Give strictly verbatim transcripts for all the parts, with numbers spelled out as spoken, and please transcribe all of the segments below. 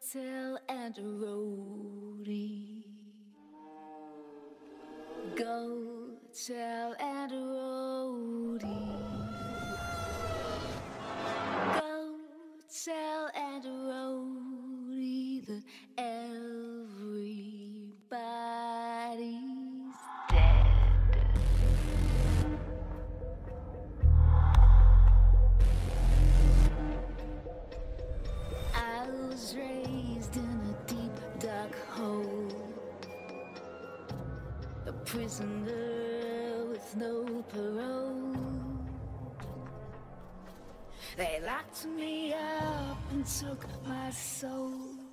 tell and a roadie. Go tell and a roadie. Go tell and a roadie that everybody's dead. I was raised in a deep dark hole, a prisoner with no parole. They locked me up and took my soul.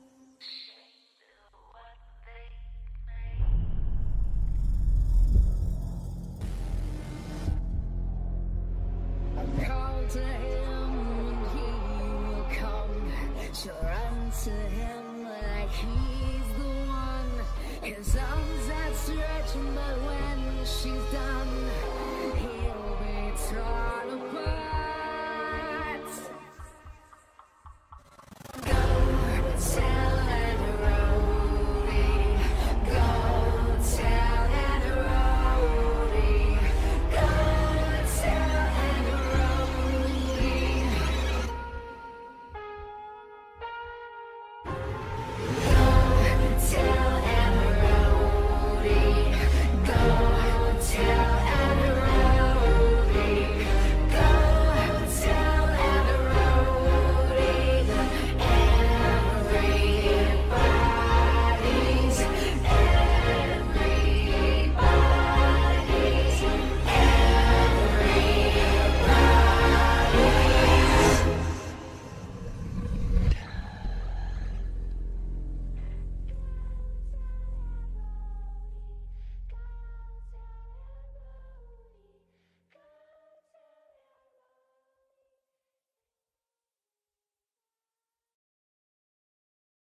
Call to him and he will come. She'll run to him like he's the one. His arms outstretched, but when she's done, he'll be torn apart.